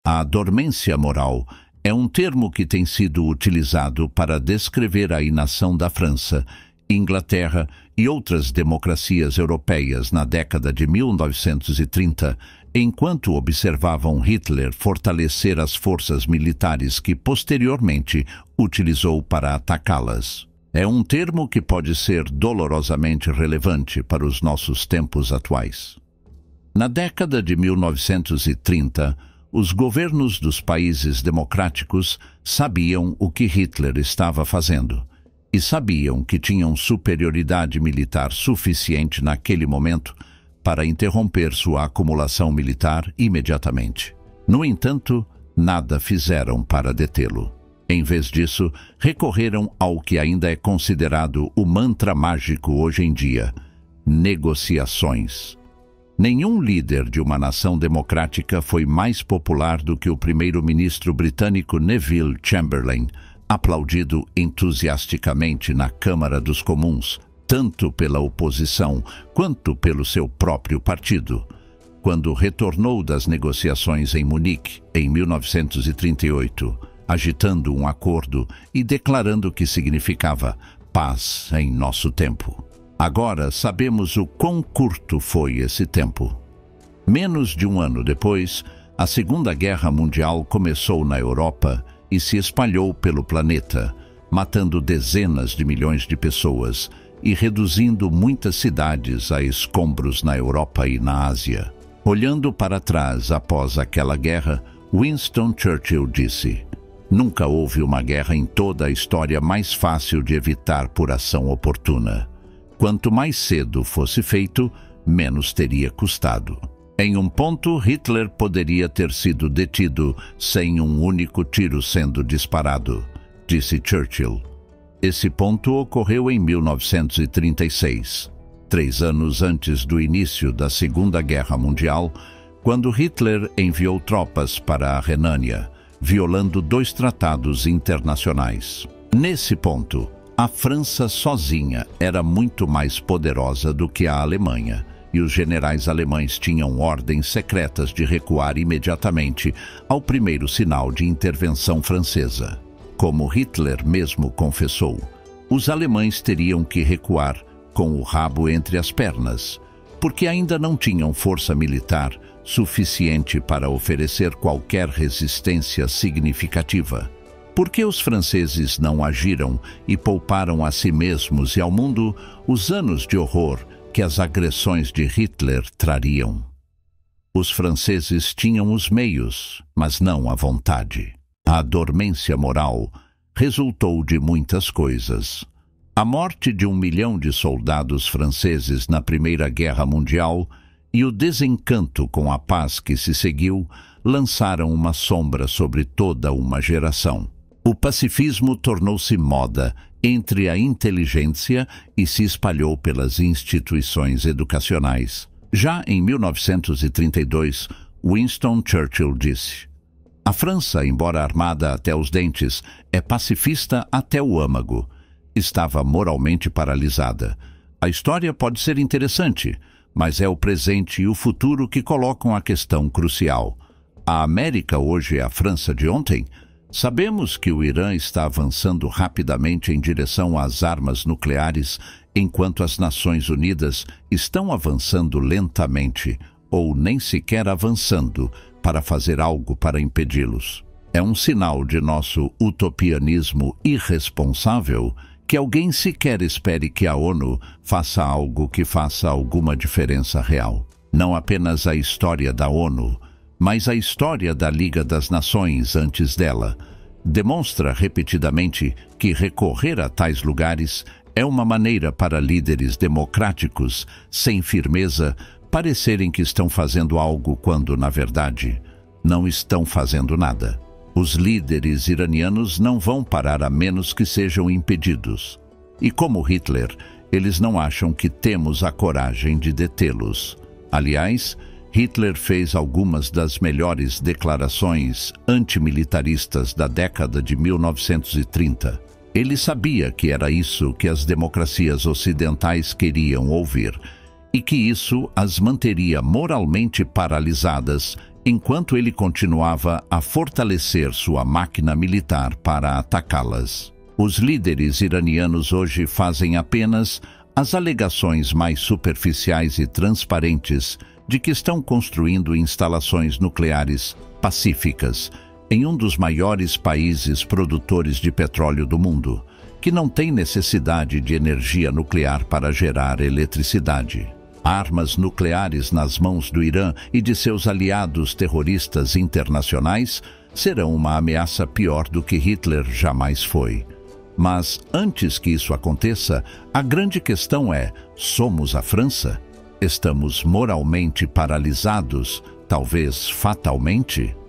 A dormência moral é um termo que tem sido utilizado para descrever a inação da França, Inglaterra e outras democracias europeias na década de 1930, enquanto observavam Hitler fortalecer as forças militares que posteriormente utilizou para atacá-las. É um termo que pode ser dolorosamente relevante para os nossos tempos atuais. Na década de 1930, os governos dos países democráticos sabiam o que Hitler estava fazendo e sabiam que tinham superioridade militar suficiente naquele momento para interromper sua acumulação militar imediatamente. No entanto, nada fizeram para detê-lo. Em vez disso, recorreram ao que ainda é considerado o mantra mágico hoje em dia: negociações. Nenhum líder de uma nação democrática foi mais popular do que o primeiro-ministro britânico Neville Chamberlain, aplaudido entusiasticamente na Câmara dos Comuns, tanto pela oposição quanto pelo seu próprio partido. Quando retornou das negociações em Munique, em 1938, agitando um acordo e declarando que significava paz em nosso tempo. Agora sabemos o quão curto foi esse tempo. Menos de um ano depois, a Segunda Guerra Mundial começou na Europa e se espalhou pelo planeta, matando dezenas de milhões de pessoas e reduzindo muitas cidades a escombros na Europa e na Ásia. Olhando para trás após aquela guerra, Winston Churchill disse: "Nunca houve uma guerra em toda a história mais fácil de evitar por ação oportuna. Quanto mais cedo fosse feito, menos teria custado." Em um ponto, Hitler poderia ter sido detido sem um único tiro sendo disparado, disse Churchill. Esse ponto ocorreu em 1936, 3 anos antes do início da Segunda Guerra Mundial, quando Hitler enviou tropas para a Renânia, violando 2 tratados internacionais. Nesse ponto, a França sozinha era muito mais poderosa do que a Alemanha, e os generais alemães tinham ordens secretas de recuar imediatamente ao primeiro sinal de intervenção francesa. Como Hitler mesmo confessou, os alemães teriam que recuar com o rabo entre as pernas, porque ainda não tinham força militar suficiente para oferecer qualquer resistência significativa. Por que os franceses não agiram e pouparam a si mesmos e ao mundo os anos de horror que as agressões de Hitler trariam? Os franceses tinham os meios, mas não a vontade. A dormência moral resultou de muitas coisas. A morte de 1 milhão de soldados franceses na Primeira Guerra Mundial e o desencanto com a paz que se seguiu lançaram uma sombra sobre toda uma geração. O pacifismo tornou-se moda entre a inteligência e se espalhou pelas instituições educacionais. Já em 1932, Winston Churchill disse: "A França, embora armada até os dentes, é pacifista até o âmago." Estava moralmente paralisada. A história pode ser interessante, mas é o presente e o futuro que colocam a questão crucial. A América hoje é a França de ontem? Sabemos que o Irã está avançando rapidamente em direção às armas nucleares, enquanto as Nações Unidas estão avançando lentamente, ou nem sequer avançando, para fazer algo para impedi-los. É um sinal de nosso utopianismo irresponsável que alguém sequer espere que a ONU faça algo que faça alguma diferença real. Não apenas a história da ONU, mas a história da Liga das Nações antes dela demonstra repetidamente que recorrer a tais lugares é uma maneira para líderes democráticos, sem firmeza, parecerem que estão fazendo algo quando, na verdade, não estão fazendo nada. Os líderes iranianos não vão parar a menos que sejam impedidos. E como Hitler, eles não acham que temos a coragem de detê-los. Aliás, Hitler fez algumas das melhores declarações antimilitaristas da década de 1930. Ele sabia que era isso que as democracias ocidentais queriam ouvir, e que isso as manteria moralmente paralisadas enquanto ele continuava a fortalecer sua máquina militar para atacá-las. Os líderes iranianos hoje fazem apenas as alegações mais superficiais e transparentes de que estão construindo instalações nucleares pacíficas em um dos maiores países produtores de petróleo do mundo, que não tem necessidade de energia nuclear para gerar eletricidade. Armas nucleares nas mãos do Irã e de seus aliados terroristas internacionais serão uma ameaça pior do que Hitler jamais foi. Mas, antes que isso aconteça, a grande questão é: somos a França? Estamos moralmente paralisados, talvez fatalmente?